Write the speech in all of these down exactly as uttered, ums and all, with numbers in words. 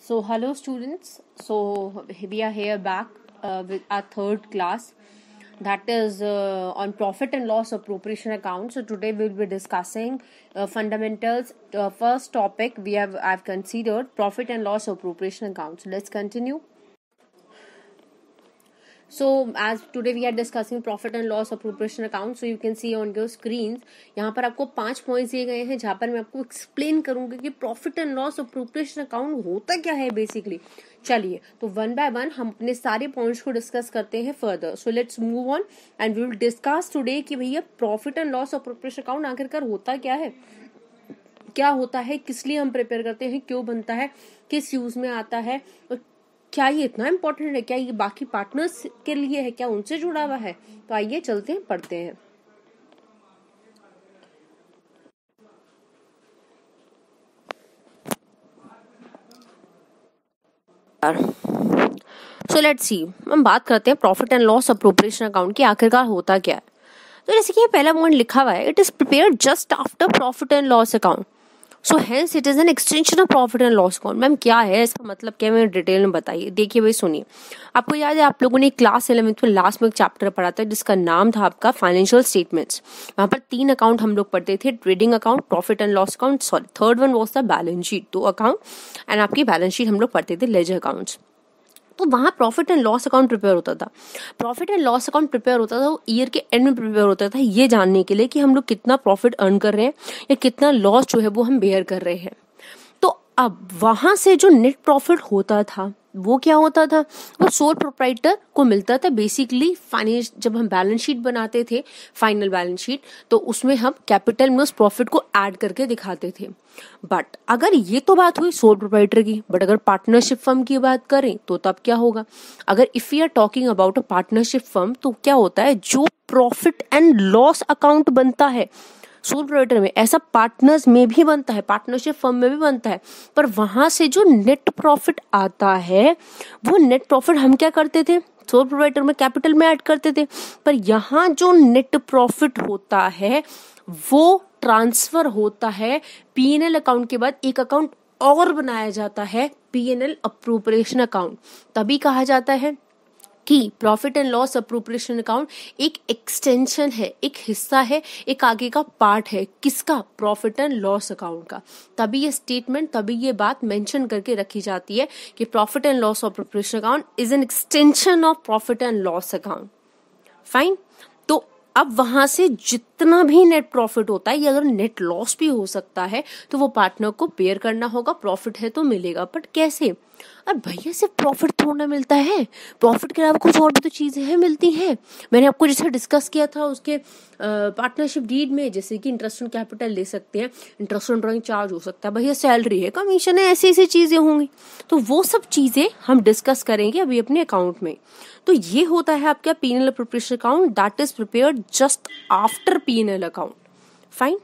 So hello students, so we are here back uh, with our third class, that is uh, on profit and loss appropriation account. So today we will be discussing uh, fundamentals. Uh, first topic we have I've considered profit and loss appropriation account. So let's continue. So as today we are discussing profit and loss appropriation account, so you can see on your screens यहाँ पर आपको पांच points दिए गए हैं, जहाँ पर मैं आपको एक्सप्लेन करूंगी कि profit and loss appropriation account होता क्या है बेसिकली. चलिए तो वन बाय वन हम अपने सारे पॉइंट्स को डिस्कस करते हैं further. So let's move on and we will discuss today कि भैया profit and loss appropriation account आखिरकार होता क्या है, क्या होता है, किस लिए हम प्रिपेयर करते हैं, क्यों बनता है, किस यूज में आता है, और क्या ये इतना इम्पोर्टेंट है, क्या ये बाकी पार्टनर्स के लिए है, क्या उनसे जुड़ा हुआ है. तो आइए चलते हैं, पढ़ते हैं. सो लेट्स सी, हम बात करते हैं profit and loss appropriation account की आखिरकार होता क्या है. तो जैसे कि पहला पॉइंट लिखा हुआ है, it is prepared just after profit and loss account. So hence it is an extension of profit and loss account. Ma'am क्या है इसका मतलब, क्या मैं डिटेल में बताइए. देखिए भाई सुनिए, आपको याद है आप लोगों ने क्लास इलेवेंथ में लास्ट में एक चैप्टर पढ़ा था जिसका नाम था आपका फाइनेंशियल स्टेटमेंट्स. वहां पर तीन अकाउंट हम लोग पढ़ते थे, trading account, profit and loss account, sorry third one was the balance sheet. दो अकाउंट एंड आपकी बैलेंस शीट हम लोग पढ़ते थे, लेजर अकाउंट्स. तो वहां profit and loss account prepare होता था. Profit and loss account prepare होता था वो ईयर के एंड में प्रिपेयर होता था, ये जानने के लिए कि हम लोग कितना प्रॉफिट अर्न कर रहे हैं या कितना लॉस जो है वो हम बेयर कर रहे हैं. तो अब वहां से जो नेट प्रॉफिट होता था वो क्या होता था, वो सोल प्रोप्राइटर को मिलता था. बेसिकली फाइनेंस जब हम बैलेंस शीट बनाते थे, फाइनल बैलेंस शीट, तो उसमें हम कैपिटल में उस प्रॉफिट को ऐड करके दिखाते थे. बट अगर ये तो बात हुई सोल प्रोप्राइटर की, बट अगर पार्टनरशिप फर्म की बात करें तो तब क्या होगा. अगर if we are talking about a partnership firm, तो क्या होता है, जो प्रॉफिट एंड लॉस अकाउंट बनता है सोल प्रोप्राइटर में, ऐसा पार्टनर्स में भी बनता है, पार्टनरशिप फर्म में भी बनता है. पर वहां से जो नेट प्रॉफिट आता है, वो नेट प्रॉफिट हम क्या करते थे, सोल प्रोप्राइटर में कैपिटल में ऐड करते थे. पर यहाँ जो नेट प्रॉफिट होता है वो ट्रांसफर होता है पीएनएल अकाउंट के बाद एक अकाउंट और बनाया जाता है, पीएनएल अप्रोप्रिएशन अकाउंट. तभी कहा जाता है कि profit and loss appropriation account एक एक्सटेंशन है, एक हिस्सा है, एक आगे का पार्ट है. किसका, प्रॉफिट एंड लॉस अकाउंट का. तभी ये स्टेटमेंट, तभी ये बात मेंशन करके रखी जाती है कि profit and loss appropriation account is an extension of profit and loss account. Fine. तो अब वहां से जितना भी नेट प्रॉफिट होता है, या अगर नेट लॉस भी हो सकता है, तो वो पार्टनर को बेयर करना होगा. प्रॉफिट है तो मिलेगा, बट कैसे. अब भैया सिर्फ प्रॉफिट थोड़ा मिलता है, प्रॉफिट के अलावा कुछ और भी तो चीजें हैं, मिलती हैं. मैंने आपको जैसे डिस्कस किया था उसके पार्टनरशिप डीड में, जैसे कि इंटरेस्ट ऑन कैपिटल ले सकते हैं, इंटरेस्ट ऑन ड्रॉइंग चार्ज हो सकता है, भैया सैलरी है, कमीशन है, ऐसी ऐसी चीजें होंगी. तो वो सब चीजें हम डिस्कस करेंगे अभी अपने अकाउंट में. तो ये होता है आपका PNL appropriation account, that is prepared just after PNL account. Fine.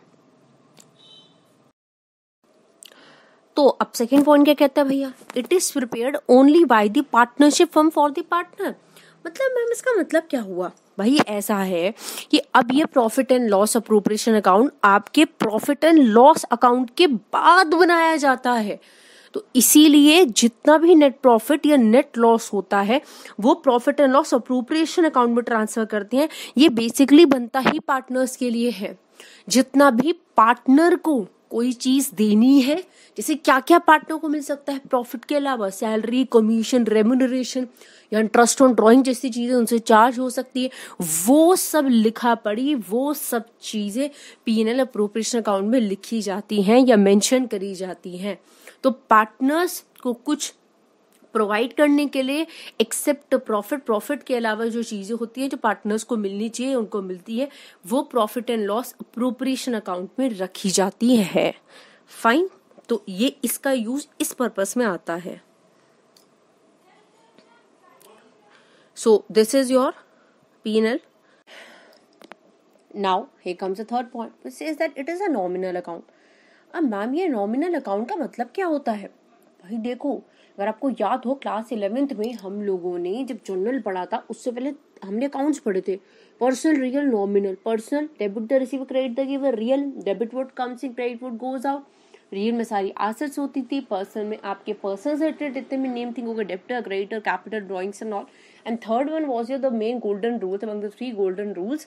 तो अब सेकेंड पॉइंट क्या कहता है भैया, it is prepared only by the partnership firm for the partner. मतलब मैम इसका मतलब क्या हुआ. भाई ऐसा है कि अब ये profit and loss appropriation account आपके प्रॉफिट एंड लॉस अकाउंट के बाद बनाया जाता है. तो इसीलिए जितना भी नेट प्रॉफिट या नेट लॉस होता है वो profit and loss appropriation account में ट्रांसफर करते हैं. ये बेसिकली बनता ही पार्टनर्स के लिए है. जितना भी पार्टनर को कोई चीज देनी है, जैसे क्या क्या पार्टनर को मिल सकता है प्रॉफिट के अलावा, सैलरी, कमीशन, रेम्यूनरेशन या इंटरेस्ट ऑन ड्रॉइंग जैसी चीजें उनसे चार्ज हो सकती है, वो सब लिखा पड़ी, वो सब चीजें पीएनएल अप्रोप्रिएशन अकाउंट में लिखी जाती हैं या मेंशन करी जाती हैं. तो पार्टनर्स को कुछ प्रोवाइड करने के लिए एक्सेप्ट प्रॉफिट, प्रॉफिट के अलावा जो चीजें होती हैं जो पार्टनर्स को मिलनी चाहिए उनको मिलती है, वो profit and loss appropriation account में रखी जाती है. फाइन. तो ये इसका यूज इस पर्पस में आता है. So this is your PNL. Now here comes the third point, which says that it is a nominal account. अब मैम ये नॉमिनल अकाउंट का मतलब क्या होता है. भाई देखो, अगर आपको याद हो क्लास इलेवेंथ में हम लोगों ने जब जनरल पढ़ा था, उससे पहले हमने अकाउंट्स पढ़े थे. Personal, real, nominal. Personal, debit the receiver, credit the giver. Real, debit what comes in, credit what goes out. Real में सारी एसेट्स होती थी, पर्सन में आपके पर्सन से रिलेटेड जितने भी नेम थिंग हो गए, debtor, creditor, capital, drawings and all. And third one was your the main golden rules among the three golden rules.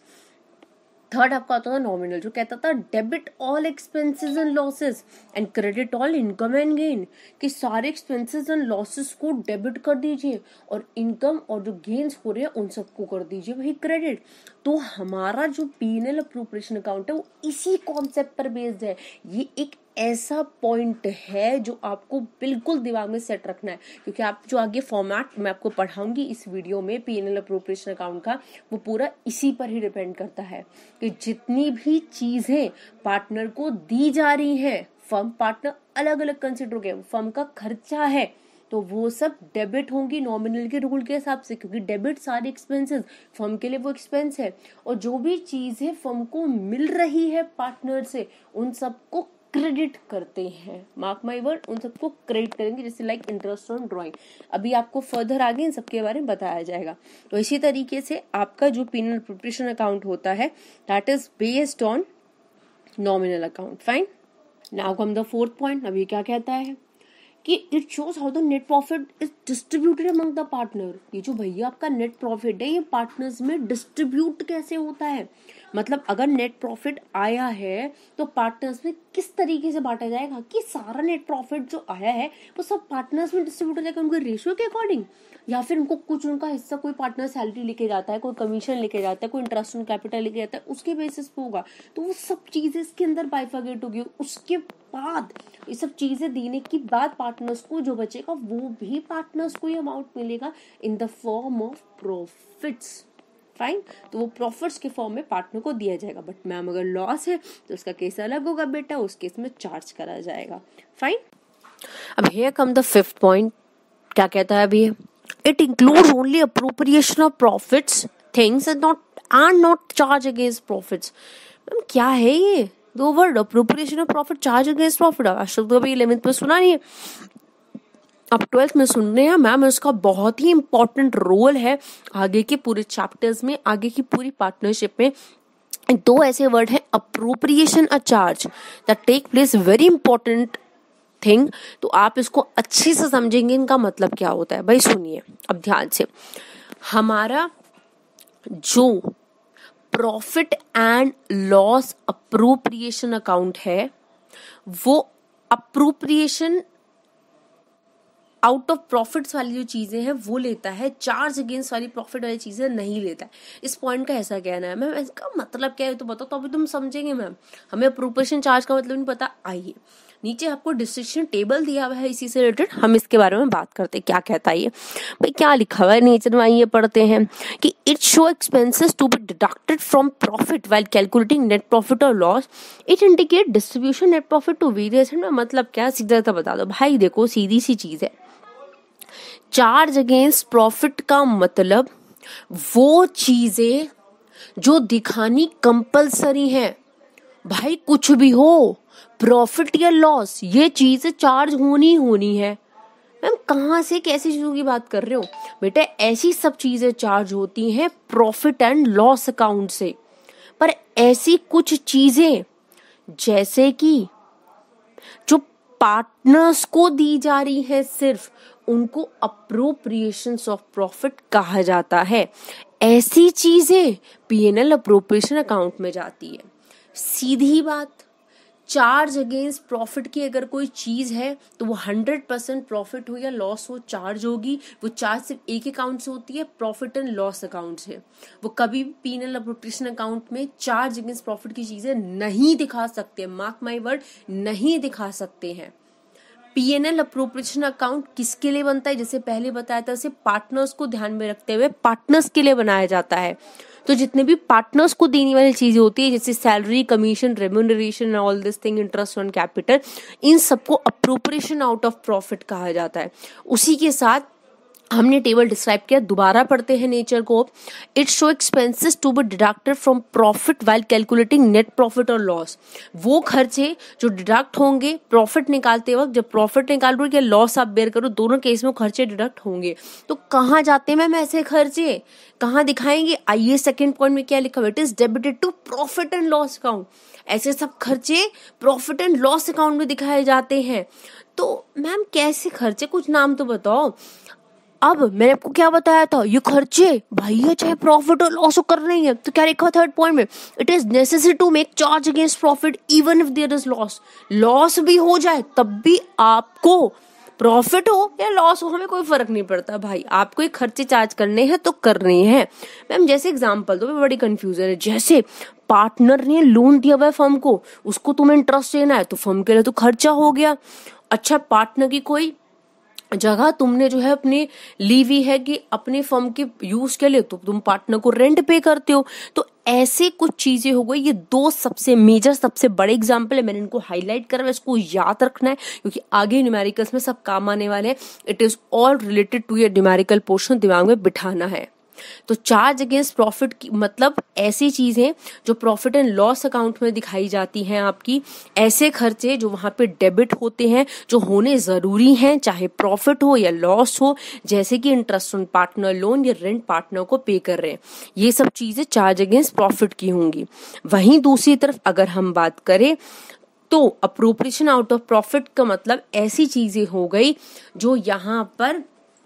Third आपका आता था नॉमिनल, जो कहता था debit all expenses and losses and credit all income and gain, कि सारे expenses and losses को debit कर दीजिए और इनकम और जो गेन्स हो रहे हैं उन सबको कर दीजिए वही क्रेडिट. तो हमारा जो P N L appropriation account है वो इसी कॉन्सेप्ट पर बेस्ड है. ये एक ऐसा पॉइंट है जो आपको बिल्कुल दिमाग में सेट रखना है, क्योंकि आप जो आगे फॉर्मेट मैं आपको पढ़ाऊंगी इस वीडियो में P N L appropriation account का, वो पूरा इसी पर ही डिपेंड करता है कि जितनी भी चीजें पार्टनर को दी जा रही हैं, फर्म पार्टनर अलग अलग कंसिडर हो, फर्म का खर्चा है तो वो सब डेबिट होंगी नॉमिनल के रूल के हिसाब से, क्योंकि डेबिट सारे एक्सपेंसेस, फर्म के लिए वो एक्सपेंस है. और जो भी चीजें फर्म को मिल रही है पार्टनर से उन सबको क्रेडिट करते हैं. मार्क माय वर्ड, उन सबको क्रेडिट करेंगे, जैसे लाइक इंटरेस्ट ऑन ड्राइंग. अभी आपको फर्दर आगे इन सबके बारे में बताया जाएगा. तो इसी तरीके से आपका जो P N L appropriation account होता है that is based on nominal account. Fine. Now come the fourth point. अभी क्या कहता है कि it shows how the net profit is distributed among the partner. ये जो भैया आपका नेट प्रॉफिट है ये पार्टनर्स में डिस्ट्रीब्यूट कैसे होता है, मतलब अगर नेट प्रॉफिट आया है तो पार्टनर्स में किस तरीके से बांटा जाएगा, कि सारा नेट प्रॉफिट जो आया है वो सब पार्टनर्स में डिस्ट्रीब्यूट हो जाएगा उनके रेशियो के अकॉर्डिंग, या फिर उनको कुछ उनका हिस्सा कोई पार्टनर सैलरी लेके जाता है, कोई कमीशन लेके जाता है, कोई इंटरेस्ट ऑन कैपिटल लेके जाता है, उसके बेसिस पे होगा. तो वो सब चीजें इसके अंदर बाइफर्केट होगी. उसके बाद ये सब चीजें देने के बाद पार्टनर्स को जो बचेगा वो भी पार्टनर्स को ये अमाउंट मिलेगा in the form of profits. Fine. तो वो प्रॉफिट्स के फॉर्म में पार्टनर को दिया जाएगा. बट मैम अगर लॉस है तो उसका केस अलग होगा बेटा, उस केस में चार्ज करा जाएगा. फाइन. अब here come the fifth point. क्या कहता है अभी, it includes only appropriation of profits things and not and not charge against profits. Ma'am क्या है ये दो word, appropriation of profit, charge against profit? आज तक तो अभी इलेवेंथ में सुना नहीं है, अब ट्वेल्थ में सुन रहे हैं मैम. इसका बहुत ही इंपॉर्टेंट रोल है आगे के पूरे चैप्टर्स में, आगे की पूरी पार्टनरशिप में. दो ऐसे वर्ड हैं, अप्रोप्रिएशन और charge, that take place, very important thing. तो आप इसको अच्छे से समझेंगे इनका मतलब क्या होता है. भाई सुनिए अब ध्यान से, हमारा जो profit and loss appropriation account है वो अप्रोप्रिएशन आउट ऑफ प्रॉफिट्स वाली जो चीजें हैं वो लेता है, चार्ज अगेंस्ट वाली प्रॉफिट वाली चीजें नहीं लेता है. इस पॉइंट का ऐसा कहना है. मैम इसका मतलब क्या है तो बताओ, तो अभी तुम समझेंगे मैम. हमें अप्रोप्रिएशन चार्ज का मतलब नहीं पता. आइए नीचे आपको डिस्ट्रीब्यूशन टेबल दिया हुआ है, इसी से रिलेटेड हम इसके बारे में बात करते हैं. क्या कहता है ये भाई, क्या लिखा हुआ है नीचे में, आइए पढ़ते हैं कि it show expenses to be deducted from profit while calculating net profit और loss. It indicate distribution net profit to various. मतलब क्या, सीधा सा बता दो भाई. देखो सीधी सी चीज है, चार्ज अगेंस्ट प्रॉफिट का मतलब वो चीजें जो दिखानी कंपलसरी है. भाई कुछ भी हो, प्रॉफिट या लॉस, ये चीजें चार्ज होनी होनी है. मैम कहाँ से कैसी चीजों की बात कर रहे हो बेटा? ऐसी सब चीजें चार्ज होती हैं प्रॉफिट एंड लॉस अकाउंट से. पर ऐसी कुछ चीजें जैसे कि जो पार्टनर्स को दी जा रही है सिर्फ, उनको अप्रोप्रिएशंस ऑफ प्रॉफिट कहा जाता है. ऐसी चीजें P N L appropriation account में जाती है. सीधी बात, चार्ज अगेंस्ट प्रॉफिट की अगर कोई चीज है तो वो हंड्रेड परसेंट प्रॉफिट हो या लॉस हो चार्ज होगी. वो चार्ज सिर्फ एक अकाउंट से होती है, प्रॉफिट एंड लॉस अकाउंट से. वो कभी भी P N L appropriation account में चार्ज अगेंस्ट प्रॉफिट की चीजें नहीं दिखा सकते. मार्क माय वर्ड, नहीं दिखा सकते हैं. P N L appropriation account किसके लिए बनता है? जैसे पहले बताया था, सिर्फ पार्टनर्स को ध्यान में रखते हुए पार्टनर्स के लिए बनाया जाता है. तो जितने भी पार्टनर्स को देने वाली चीजें होती है जैसे salary, commission, remuneration, all this thing, interest on capital, इन सबको अप्रोप्रिएशन आउट ऑफ प्रॉफिट कहा जाता है. उसी के साथ हमने टेबल डिस्क्राइब किया, दोबारा पढ़ते हैं नेचर को। It show expenses to be deducted from profit while calculating net profit और लॉस। वो खर्चे जो डिडक्ट होंगे प्रॉफिट निकालते वक्त, जब प्रॉफिट निकाल रहे हो या लॉस आप बेयर करो, दोनों केस में खर्चे डिडक्ट होंगे। तो कहाँ जाते हैं मैम ऐसे खर्चे, कहाँ दिखाएंगे? आइए सेकेंड पॉइंट में क्या लिखा हुआ, it is debited to profit and loss account. ऐसे सब खर्चे प्रॉफिट एंड लॉस अकाउंट में दिखाए जाते हैं। तो मैम कैसे खर्चे, कुछ नाम तो बताओ। अब मैंने आपको क्या बताया था, ये खर्चे भैया चाहे प्रॉफिट और लॉस कर रही है, तो क्या लिखा थर्ड पॉइंट में, it is necessary to make charge against profit even if there is loss. Loss भी हो जाए तब भी आपको, प्रॉफिट हो या लॉस हो हमें कोई फर्क नहीं पड़ता भाई, आपको ये खर्चे चार्ज करने हैं तो करने हैं। मैम जैसे एग्जांपल दो, बड़ी कंफ्यूजन है। जैसे पार्टनर ने लोन दिया हुआ है फर्म को, उसको तुम्हें इंटरेस्ट देना है, तो फर्म के लिए तो खर्चा हो गया। अच्छा, पार्टनर की कोई जगह तुमने जो है अपनी ली हुई है कि अपने फर्म के यूज के लिए, तो तुम पार्टनर को रेंट पे करते हो। तो ऐसे कुछ चीजें हो गई। ये दो सबसे मेजर, सबसे बड़े एग्जाम्पल है, मैंने इनको हाईलाइट करा, इसको याद रखना है क्योंकि आगे न्यूमेरिकल्स में सब काम आने वाले हैं। It is all related to your numerical portion, दिमाग में बिठाना है। तो चार्ज अगेंस्ट प्रॉफिट की मतलब ऐसी चीजें जो प्रॉफिट एंड लॉस अकाउंट में दिखाई जाती हैं आपकी, ऐसे खर्चे जो वहां पे डेबिट होते हैं, जो होने जरूरी हैं, चाहे प्रॉफिट हो या लॉस हो, जैसे कि इंटरेस्ट ऑन पार्टनर लोन या रेंट पार्टनर को पे कर रहे हैं, ये सब चीजें चार्ज अगेंस्ट प्रॉफिट की होंगी। वहीं दूसरी तरफ अगर हम बात करें तो अप्रोप्रिएशन आउट ऑफ प्रॉफिट का मतलब ऐसी चीजें हो गई जो यहाँ पर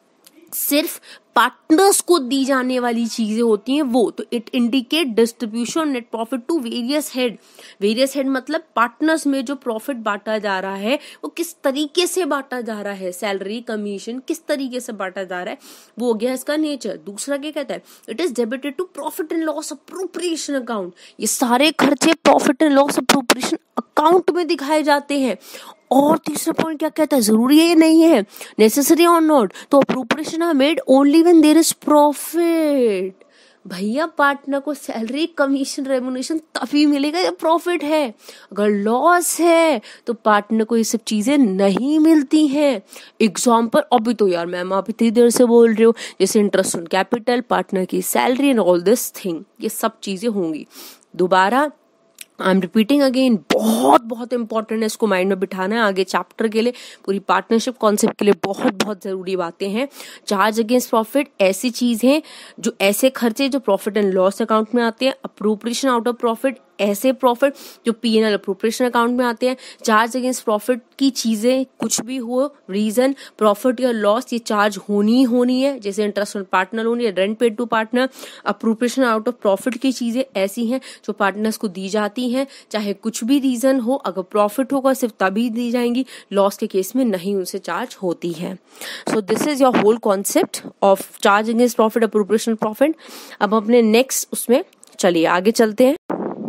सिर्फ पार्टनर्स को दी जाने वाली चीजें होती हैं वो। तो it indicate distribution net profit to various head. Various head मतलब पार्टनर्स में जो प्रॉफिट बांटा जा रहा है वो किस तरीके से बांटा जा रहा है, सैलरी कमीशन किस तरीके से बांटा जा रहा है, वो हो गया इसका नेचर। दूसरा क्या कहता है, it is debited to profit and loss appropriation account. ये सारे खर्चे profit and loss appropriation account में दिखाए जाते हैं। और तीसरा पॉइंट क्या कहता है, जरूरी है ये नहीं है, नेसेसरी और नॉट, तो appropriation are made only when there is profit. भैया पार्टनर को सैलरी कमीशन रेम्युनरेशन तभी मिलेगा जब प्रॉफिट है, अगर लॉस है तो पार्टनर को ये सब चीजें नहीं मिलती हैं। एग्जाम्पल, अभी तो यार मैम आप इतनी देर से बोल रहे हो, जैसे इंटरेस्ट ऑन कैपिटल, पार्टनर की salary and all this thing, ये सब चीजें होंगी। दोबारा आई एम रिपीटिंग अगेन, बहुत बहुत इंपॉर्टेंट है, इसको माइंड में बिठाना है आगे चैप्टर के लिए, पूरी पार्टनरशिप कॉन्सेप्ट के लिए बहुत बहुत जरूरी बातें हैं। चार्ज अगेंस्ट प्रॉफिट ऐसी चीज है जो ऐसे खर्चे जो प्रॉफिट एंड लॉस अकाउंट में आते हैं। अप्रोप्रिएशन आउट ऑफ प्रॉफिट ऐसे प्रॉफिट जो P N L appropriation account में आते हैं। चार्ज अगेंस्ट प्रॉफिट की चीजें कुछ भी हो, रीजन प्रॉफिट या लॉस, ये चार्ज होनी ही होनी है, जैसे इंटरेस्ट ऑन पार्टनर लोन या rent paid to partner. Appropriation out of profit की चीजें ऐसी हैं जो पार्टनर्स को दी जाती हैं, चाहे कुछ भी रीजन हो, अगर प्रॉफिट होगा सिर्फ तभी दी जाएंगी, लॉस के केस में नहीं उनसे चार्ज होती है। So this is your whole concept of charge against profit, appropriation profit. अब अपने नेक्स्ट उसमें चलिए आगे चलते हैं।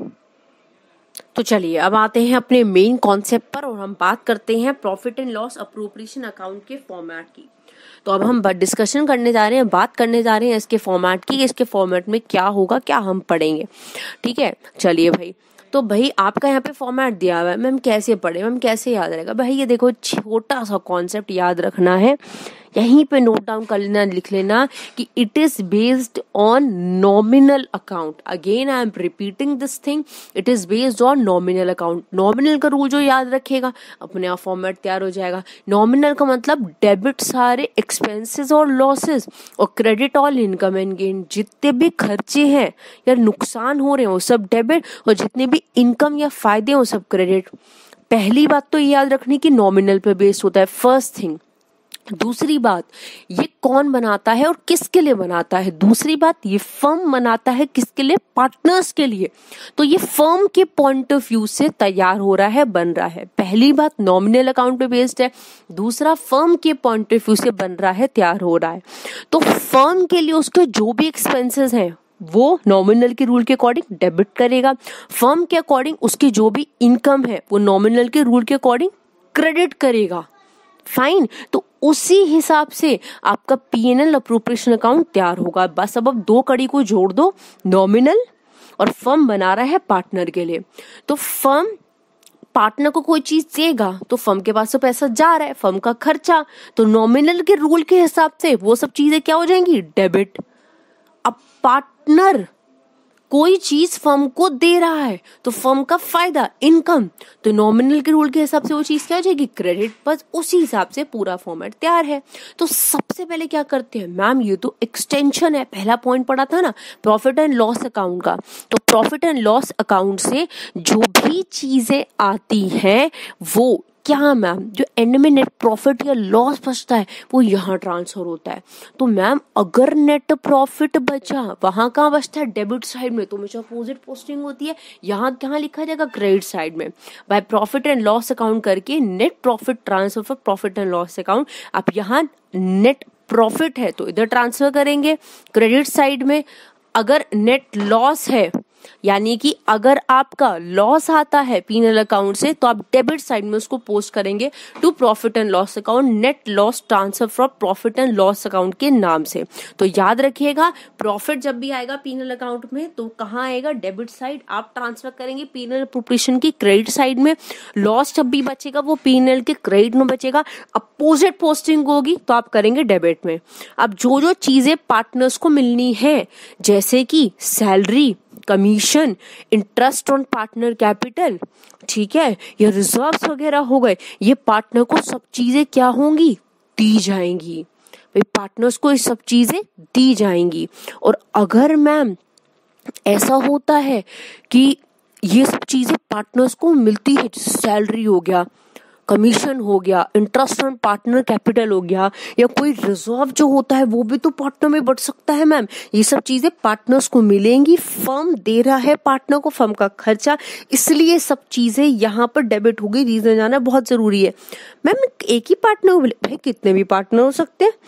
तो चलिए अब आते हैं अपने मेन कॉन्सेप्ट पर और हम बात करते हैं profit and loss appropriation account के फॉर्मेट की। तो अब हम डिस्कशन करने जा रहे हैं, बात करने जा रहे हैं इसके फॉर्मेट की, इसके फॉर्मेट में क्या होगा, क्या हम पढ़ेंगे। ठीक है, चलिए भाई। तो भाई आपका यहाँ पे फॉर्मेट दिया हुआ है, मैम कैसे पढ़े, मैम कैसे याद रहेगा। भाई ये देखो छोटा सा कॉन्सेप्ट याद रखना है, यहीं पे नोट डाउन कर लेना, लिख लेना कि it is based on nominal account. Again I am repeating this thing, it is based on nominal account. Nominal का रूल जो याद रखेगा अपने आप फॉर्मेट तैयार हो जाएगा। नॉमिनल का मतलब डेबिट सारे एक्सपेंसेस और लॉसेस, और credit all income and gain. जितने भी खर्चे हैं या नुकसान हो रहे हो सब डेबिट, और जितने भी इनकम या फायदे हो सब क्रेडिट। पहली बात तो ये याद रखनी कि नॉमिनल पे बेस्ड होता है, फर्स्ट थिंग। दूसरी बात, ये कौन बनाता है और किसके लिए बनाता है। दूसरी बात, ये फर्म बनाता है किसके लिए, पार्टनर्स के लिए। तो ये फर्म के पॉइंट ऑफ व्यू से तैयार हो रहा है, बन रहा है। पहली बात नॉमिनल अकाउंट पे बेस्ड है, दूसरा फर्म के पॉइंट ऑफ व्यू से बन रहा है, तैयार हो रहा है। तो फर्म के लिए उसके जो भी एक्सपेंसेस हैं वो नॉमिनल के रूल के अकॉर्डिंग डेबिट करेगा, फर्म के अकॉर्डिंग उसकी जो भी इनकम है वो नॉमिनल के रूल के अकॉर्डिंग क्रेडिट करेगा। फाइन, तो उसी हिसाब से आपका P N L appropriation account तैयार होगा। बस अब अब दो कड़ी को जोड़ दो, नॉमिनल और फर्म बना रहा है पार्टनर के लिए। तो फर्म पार्टनर को कोई चीज देगा तो फर्म के पास तो पैसा जा रहा है, फर्म का खर्चा, तो नॉमिनल के रूल के हिसाब से वो सब चीजें क्या हो जाएंगी, डेबिट। अब पार्टनर कोई चीज फर्म को दे रहा है तो फर्म का फायदा, इनकम, तो नॉमिनल के रूल के हिसाब से वो चीज क्या हो जाएगी, क्रेडिट। बस उसी हिसाब से पूरा फॉर्मेट तैयार है। तो सबसे पहले क्या करते हैं मैम, ये तो एक्सटेंशन है, पहला पॉइंट पढ़ा था ना प्रॉफिट एंड लॉस अकाउंट का, तो प्रॉफिट एंड लॉस अकाउंट से जो भी चीजें आती हैं वो क्या मैम, जो एंड में नेट प्रॉफिट या लॉस बचता है वो यहाँ ट्रांसफर होता है। तो मैम अगर नेट प्रॉफिट बचा वहां कहाँ बचता है, डेबिट साइड में, तो हमेशा अपोजिट पोस्टिंग होती है, यहाँ कहाँ लिखा जाएगा, क्रेडिट साइड में। By profit and loss account करके net profit transfer for profit and loss account, आप यहाँ नेट प्रॉफिट है तो इधर ट्रांसफर करेंगे क्रेडिट साइड में। अगर नेट लॉस है यानी कि अगर आपका लॉस आता है पीनल अकाउंट से तो आप डेबिट साइड में उसको पोस्ट करेंगे to profit and loss account, net loss transfer from profit and loss account के नाम से। तो याद रखिएगा प्रॉफिट जब भी आएगा पीनल अकाउंट में तो कहाँ आएगा, डेबिट साइड, आप ट्रांसफर करेंगे पीनल अप्रोप्रिएशन की क्रेडिट साइड में। लॉस जब भी बचेगा वो पीनल के क्रेडिट में बचेगा, अपोजिट पोस्टिंग होगी तो आप करेंगे डेबिट में। अब जो जो चीजें पार्टनर्स को मिलनी है जैसे कि salary, commission, interest on partner capital, ठीक है, या रिजर्व्स वगैरह हो गए, ये पार्टनर को सब चीजें क्या होंगी, दी जाएंगी। भाई पार्टनर्स को ये सब चीजें दी जाएंगी। और अगर मैम ऐसा होता है कि ये सब चीजें पार्टनर्स को मिलती है, जैसे सैलरी हो गया, कमीशन हो गया, इंटरेस्ट ऑन पार्टनर कैपिटल हो गया, या कोई रिजर्व जो होता है वो भी तो पार्टनर में बढ़ सकता है मैम, ये सब चीजें पार्टनर्स को मिलेंगी, फर्म दे रहा है पार्टनर को फर्म का खर्चा, इसलिए सब चीजें यहाँ पर डेबिट होगी। रीजन जाना बहुत जरूरी है। मैम एक ही पार्टनर बोले, भाई कितने भी पार्टनर हो सकते हैं,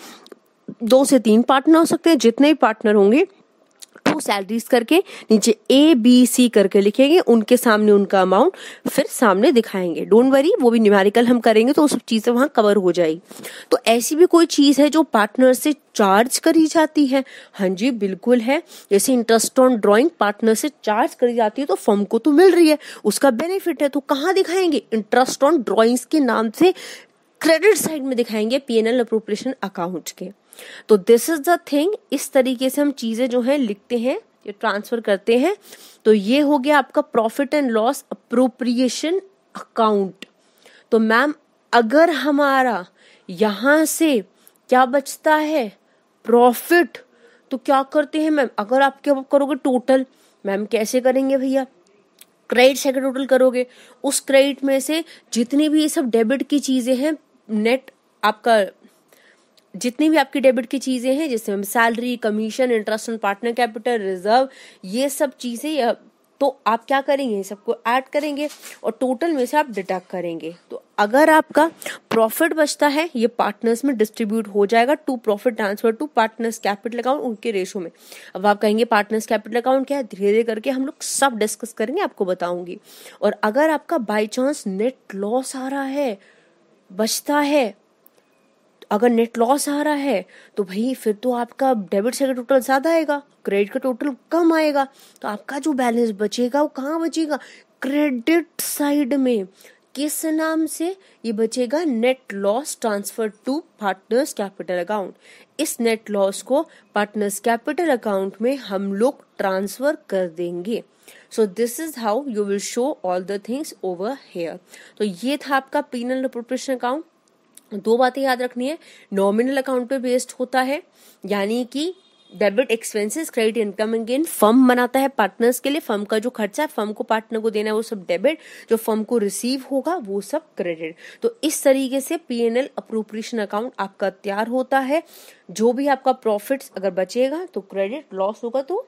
दो से तीन पार्टनर हो सकते हैं, जितने भी पार्टनर होंगे टू सैलरीज करके नीचे ए बी सी करके लिखेंगे, उनके सामने उनका अमाउंट फिर सामने दिखाएंगे। डोंट वरी, वो भी न्यूमेरिकल हम करेंगे तो वो सब चीजें वहां कवर हो जाएगी। तो ऐसी भी कोई चीज है जो पार्टनर से चार्ज करी जाती है, हाँ जी बिल्कुल है। जैसे इंटरेस्ट ऑन ड्राइंग पार्टनर से चार्ज करी जाती है तो फर्म को तो मिल रही है, उसका बेनिफिट है, तो कहाँ दिखाएंगे, इंटरेस्ट ऑन ड्राइंग्स के नाम से क्रेडिट साइड में दिखाएंगे पीएनएल अप्रोप्रिएशन अकाउंट के। तो दिस इज द थिंग, इस तरीके से हम चीजें जो है लिखते हैं, ये ट्रांसफर करते हैं। तो ये हो गया आपका profit and loss appropriation account. तो मैम अगर हमारा यहां से क्या बचता है, प्रॉफिट, तो क्या करते हैं मैम, अगर आप क्या करोगे टोटल, मैम कैसे करेंगे भैया, क्रेडिट से टोटल करोगे, उस क्रेडिट में से जितनी भी ये सब डेबिट की चीजें हैं, नेट आपका जितनी भी आपकी डेबिट की चीजें हैं जिसमें salary, commission, interest on partner capital, reserve, ये सब चीजें, तो आप क्या करेंगे, सबको ऐड करेंगे और टोटल में से आप डिडक्ट करेंगे। तो अगर आपका प्रॉफिट बचता है ये पार्टनर्स में डिस्ट्रीब्यूट हो जाएगा to profit transfer to partners capital account, उनके रेशो में। अब आप कहेंगे पार्टनर्स कैपिटल अकाउंट क्या है, धीरे धीरे करके हम लोग सब डिस्कस करेंगे, आपको बताऊंगी। और अगर आपका बाई चांस नेट लॉस आ रहा है, बचता है, अगर नेट लॉस आ रहा है तो भाई फिर तो आपका डेबिट साइड का टोटल ज्यादा आएगा, क्रेडिट का टोटल कम आएगा, तो आपका जो बैलेंस बचेगा वो कहाँ बचेगा, क्रेडिट साइड में। किस नाम से ये बचेगा, net loss transfer to partners capital account. इस नेट लॉस को पार्टनर्स कैपिटल अकाउंट में हम लोग ट्रांसफर कर देंगे। So this is how you will show all the things over here. तो ये था आपका पीनल अप्रोप्रिएशन अकाउंट। दो बातें याद रखनी है, नॉमिनल अकाउंट पे बेस्ड होता है, यानी कि debit expenses, credit income and gain firm बनाता है पार्टनर्स के लिए, फर्म का जो खर्चा है फर्म को पार्टनर को देना है वो सब डेबिट, जो फर्म को रिसीव होगा वो सब क्रेडिट। तो इस तरीके से पीएनएल अप्रोप्रिएशन अकाउंट आपका तैयार होता है। जो भी आपका प्रॉफिट्स अगर बचेगा तो क्रेडिट, लॉस होगा तो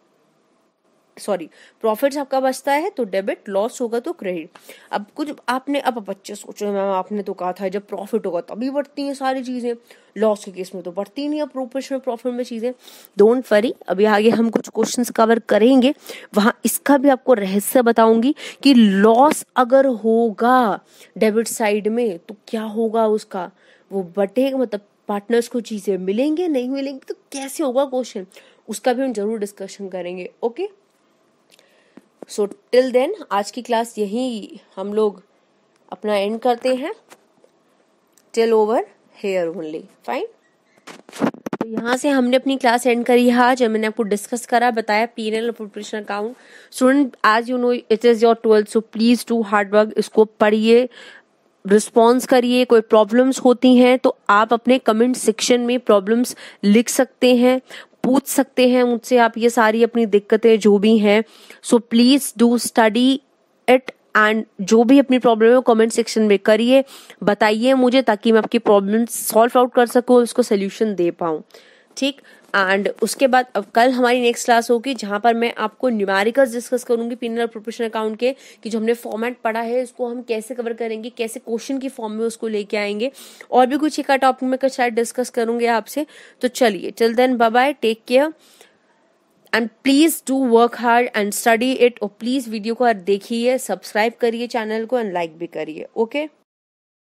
सॉरी प्रॉफिट्स आपका बचता है तो डेबिट, लॉस होगा तो क्रेडिट। अब कुछ आपने, अब बच्चे सोचो मैम आपने तो कहा था जब प्रॉफिट होगा तभी बढ़ती हैं सारी चीजें, लॉस के केस में तो बढ़ती नहीं है अप्रोप्रिएशन प्रॉफिट में चीजें। डोंट वरी, अभी आगे हम कुछ क्वेश्चंस कवर करेंगे, वहां इसका भी आपको रहस्य बताऊंगी कि लॉस अगर होगा डेबिट साइड में तो क्या होगा, उसका वो बटेगा, मतलब पार्टनर्स को चीजें मिलेंगे नहीं मिलेंगे तो कैसे होगा क्वेश्चन, उसका भी हम जरूर डिस्कशन करेंगे। ओके, सो टिल देन आज की क्लास यही हम लोग अपना एंड करते हैं, till over here only, fine. तो यहाँ से हमने अपनी क्लास एंड करी है आज। मैंने आपको डिस्कस करा, बताया P and L appropriation account. Student as you know it is your twelfth, so please do hard work, इसको पढ़िए, रिस्पॉन्स करिए। कोई प्रॉब्लम्स होती हैं तो आप अपने कमेंट सेक्शन में प्रॉब्लम्स लिख सकते हैं, पूछ सकते हैं मुझसे आप ये सारी अपनी दिक्कतें जो भी हैं। So please do study it and जो भी अपनी प्रॉब्लम है वो कमेंट सेक्शन में करिए, बताइए मुझे, ताकि मैं आपकी प्रॉब्लम सॉल्व आउट कर सकूँ, उसको सोल्यूशन दे पाऊँ, ठीक। एंड उसके बाद अब कल हमारी नेक्स्ट क्लास होगी जहां पर मैं आपको न्यूमेरिकल्स डिस्कस करूंगी P and L appropriation account के, कि जो हमने फॉर्मेट पढ़ा है उसको हम कैसे कवर करेंगे, कैसे क्वेश्चन की फॉर्म में उसको लेके आएंगे, और भी कुछ एक टॉपिक में शायद डिस्कस करूंगे आपसे। तो चलिए, till then bye bye, take care and please do work hard and study it. और प्लीज वीडियो को देखिए, सब्सक्राइब करिए चैनल को एंड लाइक भी करिए, ओके।